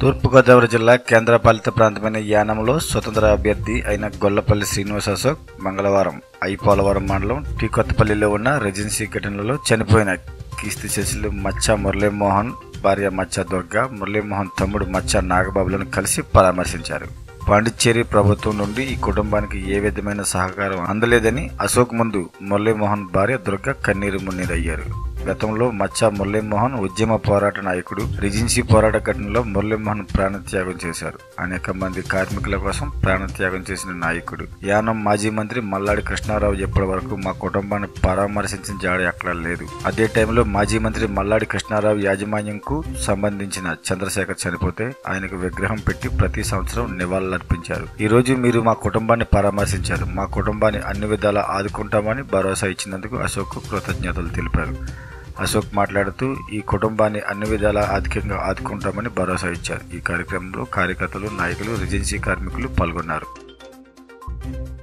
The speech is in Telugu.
తూర్పుగోదావరి జిల్లా కేంద్రపాలిత ప్రాంతమైన యానంలో స్వతంత్ర అభ్యర్థి అయిన గొల్లపల్లి శ్రీనివాస్ అశోక్ మంగళవారం ఐపోలవరం మండలం టీ కొత్తపల్లిలో ఉన్న రెజెన్సీ ఘటనలో చనిపోయిన కీర్తిశేషులు మచ్చ మురళీమోహన్ భార్య మచ్చ దుర్గా, మురళీమోహన్ తమ్ముడు మచ్చ నాగబాబులను కలిసి పరామర్శించారు. పాండిచ్చేరి ప్రభుత్వం నుండి ఈ కుటుంబానికి ఏ విధమైన సహకారం అందలేదని అశోక్ ముందు మురళీమోహన్ భార్య దుర్గా కన్నీరు మున్నీరయ్యారు. గతంలో మచ్చ మురళీమోహన్ ఉద్యమ పోరాట నాయకుడు. రెజెన్సీ పోరాట ఘటనలో మురళీమోహన్ ప్రాణత్యాగం చేశారు. అనేక మంది కార్మికుల కోసం ప్రాణత్యాగం చేసిన నాయకుడు. యానం మాజీ మంత్రి మల్లాడి కృష్ణారావు ఎప్పటి వరకు మా కుటుంబాన్ని పరామర్శించిన జాడ ఎక్కడా లేదు. అదే టైంలో మాజీ మంత్రి మల్లాడి కృష్ణారావు యాజమాన్యంకు సంబంధించిన చంద్రశేఖర్ చనిపోతే ఆయనకు విగ్రహం పెట్టి ప్రతి సంవత్సరం నివాళులర్పించారు. ఈ రోజు మీరు మా కుటుంబాన్ని పరామర్శించారు. మా కుటుంబాన్ని అన్ని విధాలా ఆదుకుంటామని భరోసా ఇచ్చినందుకు అశోక్ కృతజ్ఞతలు తెలిపారు. అశోక్ మాట్లాడుతూ ఈ కుటుంబాన్ని అన్ని విధాలా ఆర్థికంగా ఆదుకుంటామని భరోసా ఇచ్చారు. ఈ కార్యక్రమంలో కార్యకర్తలు, నాయకులు, రెజెన్సీ కార్మికులు పాల్గొన్నారు.